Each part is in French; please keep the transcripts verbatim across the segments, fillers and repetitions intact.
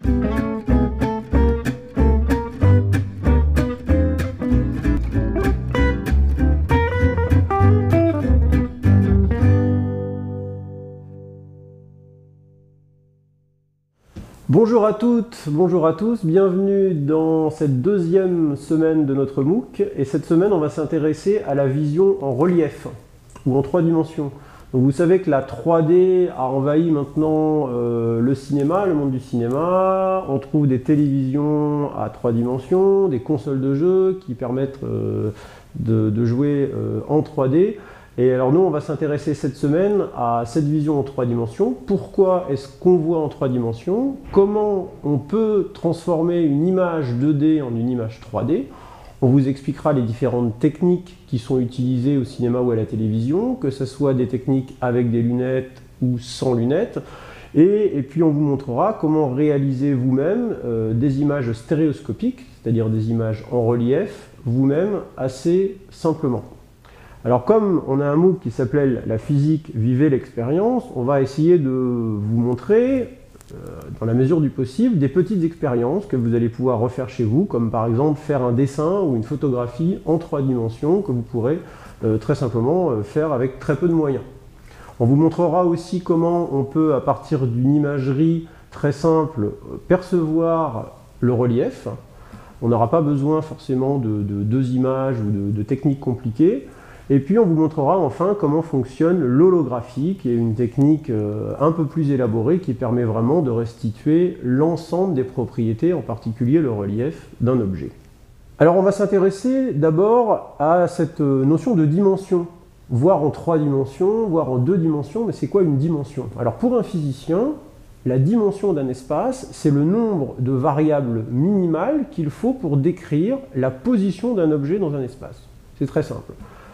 Bonjour à toutes, bonjour à tous, bienvenue dans cette deuxième semaine de notre MOOC. Et cette semaine, on va s'intéresser à la vision en relief ou en trois dimensions. Donc vous savez que la trois D a envahi maintenant euh, le cinéma, le monde du cinéma. On trouve des télévisions à trois dimensions, des consoles de jeux qui permettent euh, de, de jouer euh, en trois D. Et alors nous, on va s'intéresser cette semaine à cette vision en trois dimensions. Pourquoi est-ce qu'on voit en trois dimensions? Comment on peut transformer une image deux D en une image trois D? On vous expliquera les différentes techniques qui sont utilisées au cinéma ou à la télévision, que ce soit des techniques avec des lunettes ou sans lunettes. Et, et puis on vous montrera comment réaliser vous-même euh, des images stéréoscopiques, c'est-à-dire des images en relief, vous-même assez simplement. Alors comme on a un MOOC qui s'appelle « La physique, vivez l'expérience », on va essayer de vous montrer, euh, dans la mesure du possible, des petites expériences que vous allez pouvoir refaire chez vous, comme par exemple faire un dessin ou une photographie en trois dimensions que vous pourrez euh, très simplement euh, faire avec très peu de moyens. On vous montrera aussi comment on peut, à partir d'une imagerie très simple, percevoir le relief. On n'aura pas besoin forcément de, de deux images ou de, de techniques compliquées. Et puis on vous montrera enfin comment fonctionne l'holographie, qui est une technique euh, un peu plus élaborée qui permet vraiment de restituer l'ensemble des propriétés, en particulier le relief, d'un objet. Alors on va s'intéresser d'abord à cette notion de dimension, voire en trois dimensions, voire en deux dimensions, mais c'est quoi une dimension? Alors pour un physicien, la dimension d'un espace, c'est le nombre de variables minimales qu'il faut pour décrire la position d'un objet dans un espace. C'est très simple.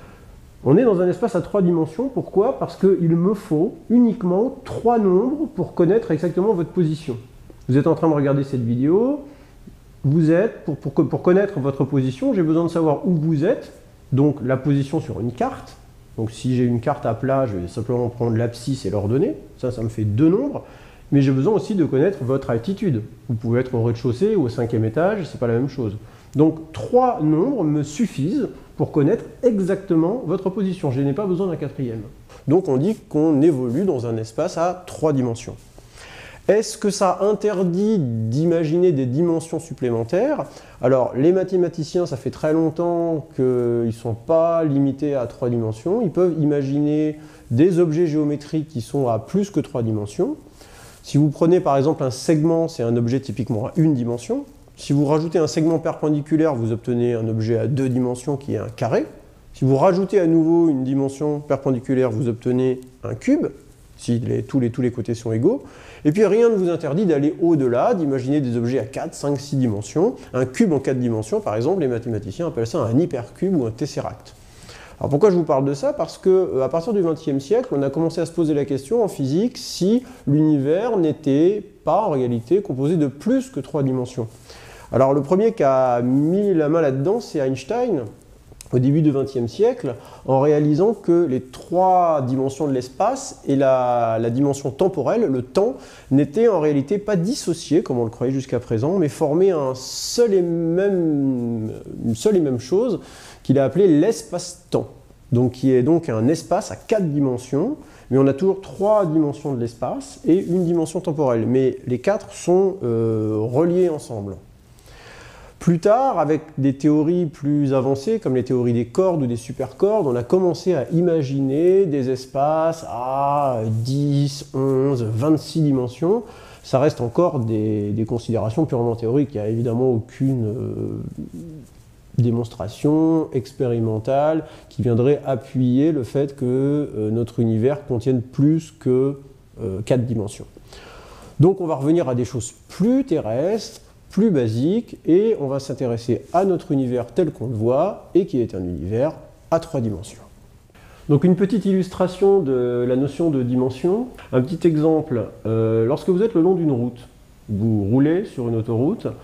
On est dans un espace à trois dimensions, pourquoi? Parce qu'il me faut uniquement trois nombres pour connaître exactement votre position. Vous êtes en train de regarder cette vidéo, vous êtes, pour, pour, pour connaître votre position, j'ai besoin de savoir où vous êtes, donc la position sur une carte. Donc si j'ai une carte à plat, je vais simplement prendre l'abscisse et l'ordonnée, ça, ça me fait deux nombres, mais j'ai besoin aussi de connaître votre altitude. Vous pouvez être au rez-de-chaussée ou au cinquième étage, c'est pas la même chose. Donc trois nombres me suffisent pour connaître exactement votre position. Je n'ai pas besoin d'un quatrième. Donc on dit qu'on évolue dans un espace à trois dimensions. Est-ce que ça interdit d'imaginer des dimensions supplémentaires? Alors les mathématiciens, ça fait très longtemps qu'ils ne sont pas limités à trois dimensions. Ils peuvent imaginer des objets géométriques qui sont à plus que trois dimensions. Si vous prenez par exemple un segment, c'est un objet typiquement à une dimension. Si vous rajoutez un segment perpendiculaire, vous obtenez un objet à deux dimensions qui est un carré. Si vous rajoutez à nouveau une dimension perpendiculaire, vous obtenez un cube, si les, tous, les, tous les côtés sont égaux. Et puis rien ne vous interdit d'aller au-delà, d'imaginer des objets à quatre, cinq, six dimensions. Un cube en quatre dimensions, par exemple, les mathématiciens appellent ça un hypercube ou un tesseract. Alors pourquoi je vous parle de ça? Parce qu'à partir du vingtième siècle, on a commencé à se poser la question en physique si l'univers n'était pas en réalité composé de plus que trois dimensions. Alors le premier qui a mis la main là-dedans, c'est Einstein, au début du vingtième siècle, en réalisant que les trois dimensions de l'espace et la, la dimension temporelle, le temps, n'étaient en réalité pas dissociés, comme on le croyait jusqu'à présent, mais formaient un seul et même, une seule et même chose qu'il a appelé l'espace-temps, donc qui est donc un espace à quatre dimensions, mais on a toujours trois dimensions de l'espace et une dimension temporelle, mais les quatre sont euh, reliés ensemble. Plus tard, avec des théories plus avancées, comme les théories des cordes ou des supercordes, on a commencé à imaginer des espaces à dix, onze, vingt-six dimensions. Ça reste encore des, des considérations purement théoriques. Il n'y a évidemment aucune euh, démonstration expérimentale qui viendrait appuyer le fait que euh, notre univers contienne plus que euh, quatre dimensions. Donc on va revenir à des choses plus terrestres, plus basique, et on va s'intéresser à notre univers tel qu'on le voit, et qui est un univers à trois dimensions. Donc une petite illustration de la notion de dimension. Un petit exemple, euh, lorsque vous êtes le long d'une route, vous roulez sur une autoroute,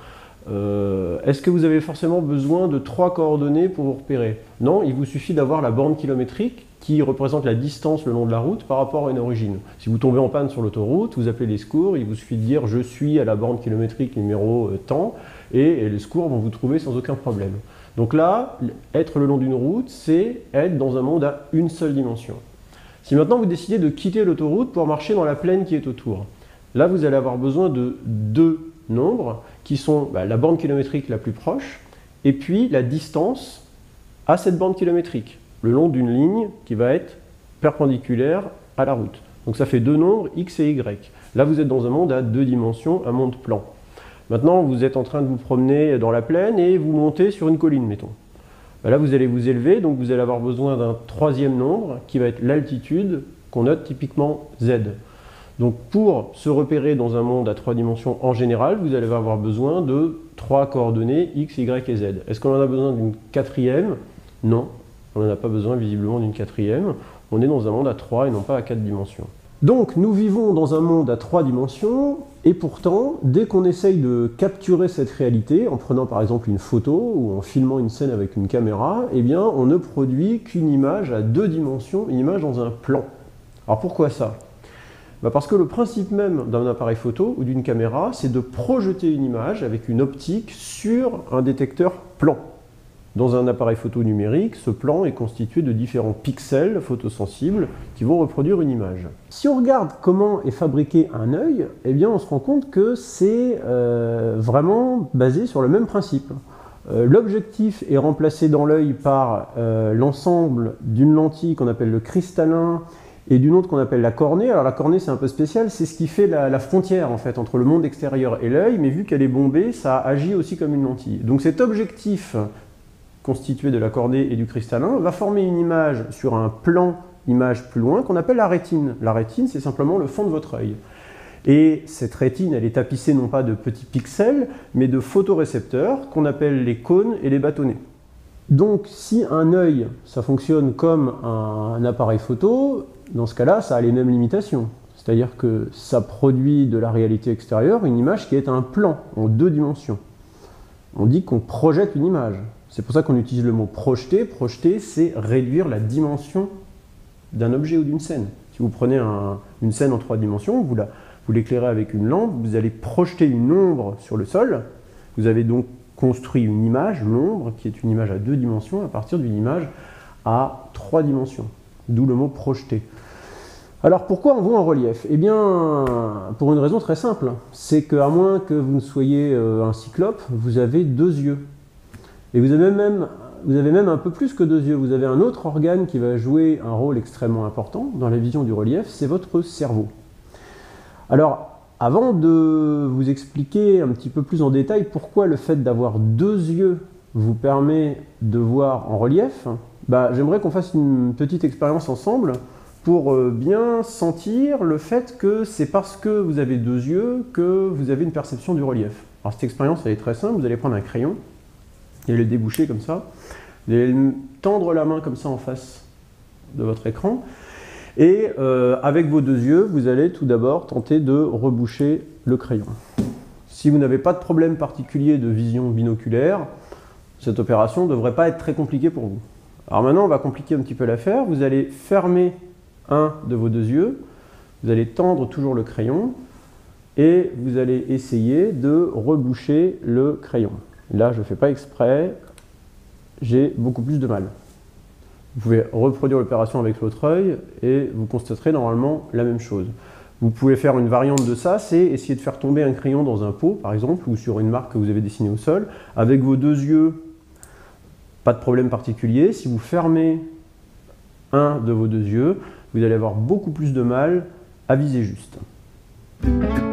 euh, est-ce que vous avez forcément besoin de trois coordonnées pour vous repérer? Non, il vous suffit d'avoir la borne kilométrique qui représente la distance le long de la route par rapport à une origine. Si vous tombez en panne sur l'autoroute, vous appelez les secours, il vous suffit de dire « je suis à la borne kilométrique numéro tant » et les secours vont vous trouver sans aucun problème. Donc là, être le long d'une route, c'est être dans un monde à une seule dimension. Si maintenant vous décidez de quitter l'autoroute pour marcher dans la plaine qui est autour, là vous allez avoir besoin de deux nombres qui sont bah, la borne kilométrique la plus proche et puis la distance à cette borne kilométrique, le long d'une ligne qui va être perpendiculaire à la route. Donc ça fait deux nombres, x et y. Là vous êtes dans un monde à deux dimensions, un monde plan. Maintenant vous êtes en train de vous promener dans la plaine et vous montez sur une colline, mettons. Ben là vous allez vous élever, donc vous allez avoir besoin d'un troisième nombre qui va être l'altitude qu'on note typiquement z. Donc pour se repérer dans un monde à trois dimensions en général, vous allez avoir besoin de trois coordonnées x, y et z. Est-ce qu'on en a besoin d'une quatrième? Non, on n'en a pas besoin visiblement d'une quatrième. On est dans un monde à trois et non pas à quatre dimensions. Donc nous vivons dans un monde à trois dimensions et pourtant, dès qu'on essaye de capturer cette réalité, en prenant par exemple une photo ou en filmant une scène avec une caméra, eh bien on ne produit qu'une image à deux dimensions, une image dans un plan. Alors pourquoi ça? Bah parce que le principe même d'un appareil photo ou d'une caméra, c'est de projeter une image avec une optique sur un détecteur plan. Dans un appareil photo numérique, ce plan est constitué de différents pixels photosensibles qui vont reproduire une image. Si on regarde comment est fabriqué un œil, eh bien on se rend compte que c'est euh, vraiment basé sur le même principe. Euh, L'objectif est remplacé dans l'œil par euh, l'ensemble d'une lentille qu'on appelle le cristallin et d'une autre qu'on appelle la cornée. Alors la cornée c'est un peu spécial, c'est ce qui fait la, la frontière en fait entre le monde extérieur et l'œil, mais vu qu'elle est bombée, ça agit aussi comme une lentille. Donc cet objectif constitué de la cornée et du cristallin va former une image sur un plan image plus loin qu'on appelle la rétine. La rétine c'est simplement le fond de votre œil. Et cette rétine elle est tapissée non pas de petits pixels mais de photorécepteurs qu'on appelle les cônes et les bâtonnets. Donc si un œil ça fonctionne comme un, un appareil photo, dans ce cas-là, ça a les mêmes limitations. C'est-à-dire que ça produit de la réalité extérieure une image qui est un plan en deux dimensions. On dit qu'on projette une image. C'est pour ça qu'on utilise le mot projeter. Projeter, c'est réduire la dimension d'un objet ou d'une scène. Si vous prenez un, une scène en trois dimensions, vous l'éclairez avec une lampe, vous allez projeter une ombre sur le sol. Vous avez donc construit une image, l'ombre, qui est une image à deux dimensions, à partir d'une image à trois dimensions. D'où le mot projeter. Alors pourquoi on voit en relief? Eh bien, pour une raison très simple. C'est qu'à moins que vous ne soyez un cyclope, vous avez deux yeux. Et vous avez, même, vous avez même un peu plus que deux yeux. Vous avez un autre organe qui va jouer un rôle extrêmement important dans la vision du relief, c'est votre cerveau. Alors, avant de vous expliquer un petit peu plus en détail pourquoi le fait d'avoir deux yeux vous permet de voir en relief, bah, j'aimerais qu'on fasse une petite expérience ensemble pour bien sentir le fait que c'est parce que vous avez deux yeux que vous avez une perception du relief. Alors cette expérience elle est très simple, vous allez prendre un crayon, et le déboucher comme ça, vous allez tendre la main comme ça en face de votre écran, et euh, avec vos deux yeux, vous allez tout d'abord tenter de reboucher le crayon. Si vous n'avez pas de problème particulier de vision binoculaire, cette opération ne devrait pas être très compliquée pour vous. Alors maintenant, on va compliquer un petit peu l'affaire. Vous allez fermer un de vos deux yeux, vous allez tendre toujours le crayon, et vous allez essayer de reboucher le crayon. Là, je ne fais pas exprès, j'ai beaucoup plus de mal. Vous pouvez reproduire l'opération avec l'autre œil et vous constaterez normalement la même chose. Vous pouvez faire une variante de ça, c'est essayer de faire tomber un crayon dans un pot, par exemple, ou sur une marque que vous avez dessinée au sol. Avec vos deux yeux, pas de problème particulier. Si vous fermez un de vos deux yeux, vous allez avoir beaucoup plus de mal à viser juste.